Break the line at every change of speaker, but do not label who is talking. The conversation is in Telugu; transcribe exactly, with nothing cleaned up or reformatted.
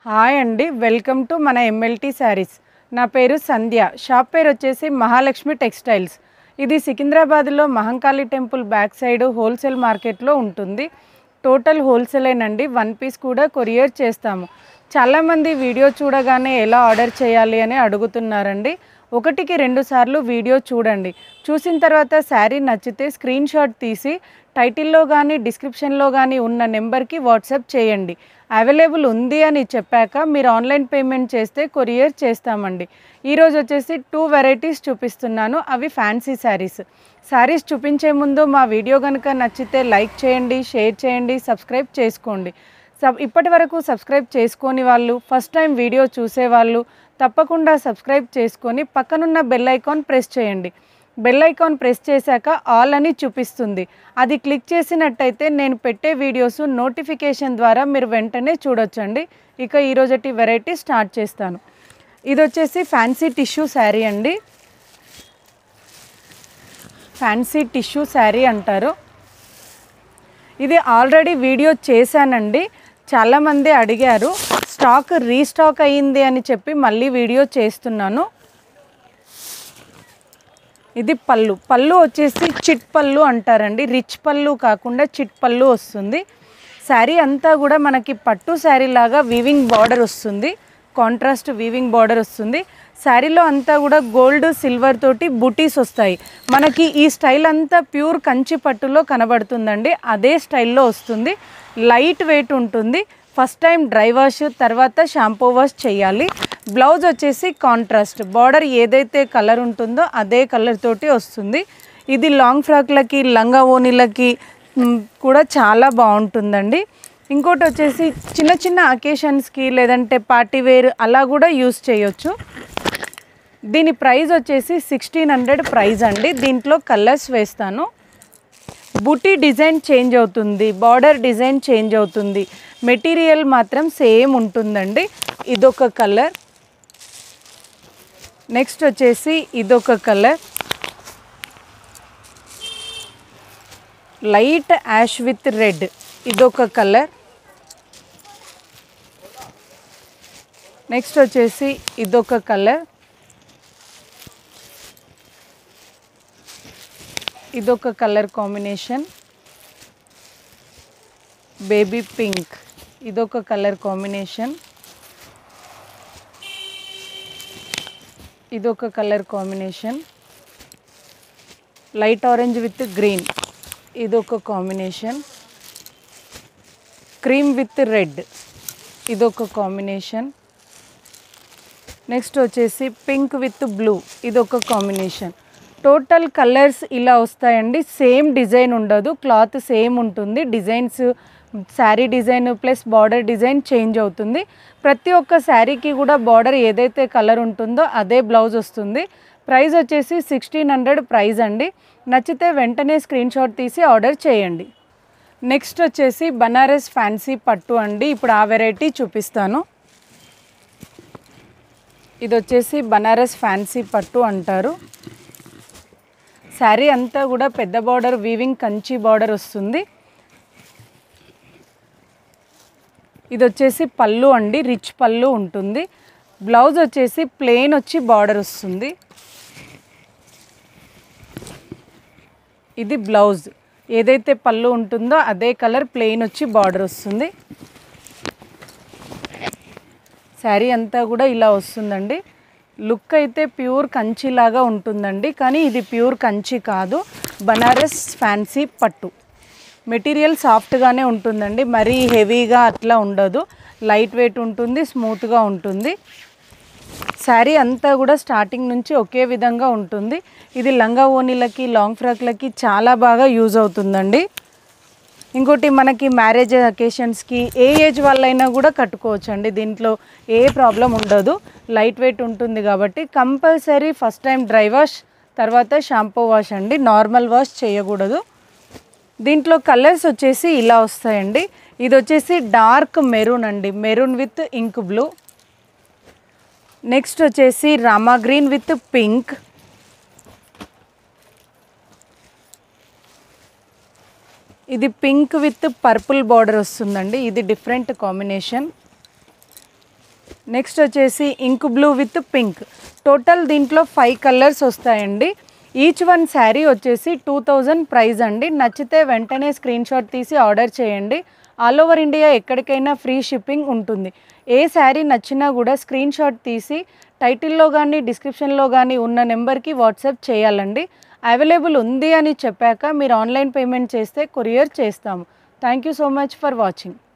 హాయ్ అండి, వెల్కమ్ టు మన ఎంఎల్టీ శారీస్. నా పేరు సంధ్య. షాప్ పేరు వచ్చేసి మహాలక్ష్మి టెక్స్టైల్స్. ఇది సికింద్రాబాద్లో Mahankali temple back side wholesale మార్కెట్లో ఉంటుంది. టోటల్ హోల్సేలేనండి. వన్ పీస్ కూడా కొరియర్ చేస్తాము. చాలామంది వీడియో చూడగానే ఎలా ఆర్డర్ చేయాలి అని అడుగుతున్నారండి. ఒకటికి రెండు సార్లు వీడియో చూడండి. చూసిన తర్వాత శారీ నచ్చితే స్క్రీన్ షాట్ తీసి టైటిల్లో కానీ డిస్క్రిప్షన్లో కానీ ఉన్న నెంబర్కి వాట్సాప్ చేయండి. అవైలబుల్ ఉంది అని చెప్పాక మీరు ఆన్లైన్ పేమెంట్ చేస్తే కొరియర్ చేస్తామండి. ఈరోజు వచ్చేసి టూ వెరైటీస్ చూపిస్తున్నాను. అవి ఫ్యాన్సీ శారీస్. శారీస్ చూపించే ముందు మా వీడియో కనుక నచ్చితే లైక్ చేయండి, షేర్ చేయండి, సబ్స్క్రైబ్ చేసుకోండి. సబ్ ఇప్పటి వరకు సబ్స్క్రైబ్ చేసుకొని వాళ్ళు, ఫస్ట్ టైం వీడియో చూసేవాళ్ళు తప్పకుండా సబ్స్క్రైబ్ చేసుకొని పక్కనున్న బెల్ ఐకాన్ ప్రెస్ చేయండి. బెల్ ఐకాన్ ప్రెస్ చేశాక ఆల్ అని చూపిస్తుంది. అది క్లిక్ చేసినట్టయితే నేను పెట్టే వీడియోస్ నోటిఫికేషన్ ద్వారా మీరు వెంటనే చూడొచ్చండి. ఇక ఈరోజటి వెరైటీ స్టార్ట్ చేస్తాను. ఇది వచ్చేసి ఫ్యాన్సీ టిష్యూ శారీ అండి. ఫ్యాన్సీ టిష్యూ శారీ అంటారు. ఇది ఆల్రెడీ వీడియో చేశానండి. చాలామంది అడిగారు, స్టాక్ రీస్టాక్ అయ్యింది అని చెప్పి మళ్ళీ వీడియో చేస్తున్నాను. ఇది పళ్ళు. పళ్ళు వచ్చేసి చిట్ పళ్ళు అంటారండి. రిచ్ పళ్ళు కాకుండా చిట్ పళ్ళు వస్తుంది. శారీ అంతా కూడా మనకి పట్టు శారీ లాగా వీవింగ్ బార్డర్ వస్తుంది. కాంట్రాస్ట్ వీవింగ్ బార్డర్ వస్తుంది. శారీలో అంతా కూడా గోల్డ్ సిల్వర్ తోటి బుటీస్ వస్తాయి. మనకి ఈ స్టైల్ అంతా ప్యూర్ కంచి పట్టులో కనబడుతుందండి. అదే స్టైల్లో వస్తుంది. లైట్ వెయిట్ ఉంటుంది. ఫస్ట్ టైం డ్రై వాష్, తర్వాత షాంపూ వాష్ చేయాలి. బ్లౌజ్ వచ్చేసి కాంట్రాస్ట్ బార్డర్ ఏదైతే కలర్ ఉంటుందో అదే కలర్ తోటి వస్తుంది. ఇది లాంగ్ ఫ్రాక్లకి, లంగా ఓనీలకి కూడా చాలా బాగుంటుందండి. ఇంకోటి వచ్చేసి చిన్న చిన్న అకేషన్స్కి లేదంటే పార్టీ వేర్ అలా కూడా యూస్ చేయొచ్చు. దీని ప్రైస్ వచ్చేసి సిక్స్టీన్ హండ్రెడ్ ప్రైస్ అండి. దీంట్లో కలర్స్ వేస్తాను. బూటీ డిజైన్ చేంజ్ అవుతుంది, బార్డర్ డిజైన్ చేంజ్ అవుతుంది, మెటీరియల్ మాత్రం సేమ్ ఉంటుందండి. ఇదొక కలర్. నెక్స్ట్ వచ్చేసి ఇదొక colour, light ash with red. ఇదొక కలర్. నెక్స్ట్ వచ్చేసి ఇదొక కలర్. ఇదొక కలర్ కాంబినేషన్, బేబీ పింక్. ఇదొక కలర్ కాంబినేషన్. ఇదొక colour combination, light orange with green. ఇదొక కాంబినేషన్, క్రీమ్ విత్ రెడ్. ఇదొక కాంబినేషన్. నెక్స్ట్ వచ్చేసి పింక్ విత్ బ్లూ. ఇదొక కాంబినేషన్. టోటల్ కలర్స్ ఇలా వస్తాయండి. సేమ్ డిజైన్ ఉండదు, క్లాత్ సేమ్ ఉంటుంది. Designs sari design plus border design change అవుతుంది. ప్రతి ఒక్క శారీకి కూడా బార్డర్ ఏదైతే కలర్ ఉంటుందో అదే బ్లౌజ్ వస్తుంది. ప్రైస్ వచ్చేసి సిక్స్టీన్ హండ్రెడ్ ప్రైస్ అండి. నచ్చితే వెంటనే స్క్రీన్ షాట్ తీసి ఆర్డర్ చేయండి. నెక్స్ట్ వచ్చేసి బనారస్ ఫ్యాన్సీ పట్టు అండి. ఇప్పుడు ఆ వెరైటీ చూపిస్తాను. ఇది వచ్చేసి బనారస్ ఫ్యాన్సీ పట్టు అంటారు. శారీ అంతా కూడా పెద్ద బార్డర్ వీవింగ్ కంచి బార్డర్ వస్తుంది. ఇది వచ్చేసి పళ్ళు అండి, రిచ్ పళ్ళు ఉంటుంది. బ్లౌజ్ వచ్చేసి ప్లెయిన్ వచ్చి బార్డర్ వస్తుంది. ఇది బ్లౌజ్ ఏదైతే పళ్ళు ఉంటుందో అదే కలర్ ప్లెయిన్ వచ్చి బార్డర్ వస్తుంది. శారీ అంతా కూడా ఇలా వస్తుందండి. లుక్ అయితే ప్యూర్ కంచి లాగా ఉంటుందండి, కానీ ఇది ప్యూర్ కంచి కాదు, బనారస్ ఫ్యాన్సీ పట్టు. మెటీరియల్ సాఫ్ట్గానే ఉంటుందండి, మరీ హెవీగా అట్లా ఉండదు. లైట్ వెయిట్ ఉంటుంది, స్మూత్గా ఉంటుంది. శారీ అంతా కూడా స్టార్టింగ్ నుంచి ఒకే విధంగా ఉంటుంది. ఇది లంగా ఓనీలకి, లాంగ్ ఫ్రాక్లకి చాలా బాగా యూజ్ అవుతుందండి. ఇంకోటి మనకి మ్యారేజ్ అకేషన్స్కి ఏ ఏజ్ వాళ్ళైనా కూడా కట్టుకోవచ్చు అండి. దీంట్లో ఏ ప్రాబ్లం ఉండదు, లైట్ వెయిట్ ఉంటుంది కాబట్టి. Compulsory first time dry wash, తర్వాత షాంపూ వాష్ అండి. నార్మల్ వాష్ చేయకూడదు. దీంట్లో కలర్స్ వచ్చేసి ఇలా వస్తాయండి. ఇది వచ్చేసి డార్క్ మెరూన్ అండి, maroon with ink blue. Next వచ్చేసి రామా గ్రీన్ విత్ పింక్. ఇది పింక్ విత్ పర్పుల్ బార్డర్ వస్తుందండి. ఇది డిఫరెంట్ కాంబినేషన్. నెక్స్ట్ వచ్చేసి ink blue with pink. Total దీంట్లో ఫైవ్ కలర్స్ వస్తాయండి. ఈచ్ వన్ శారీ వచ్చేసి టూ థౌజండ్ ప్రైస్ అండి. నచ్చితే వెంటనే స్క్రీన్ షాట్ తీసి ఆర్డర్ చేయండి. ఆల్ ఓవర్ ఇండియా ఎక్కడికైనా ఫ్రీ షిప్పింగ్ ఉంటుంది. ఏ శారీ నచ్చినా కూడా స్క్రీన్ షాట్ తీసి టైటిల్లో కానీ డిస్క్రిప్షన్లో కానీ ఉన్న నెంబర్కి వాట్సాప్ చేయాలండి. అవైలబుల్ ఉంది అని చెప్పాక మీరు ఆన్లైన్ పేమెంట్ చేస్తే కొరియర్ చేస్తాము. Thank you so much for watching.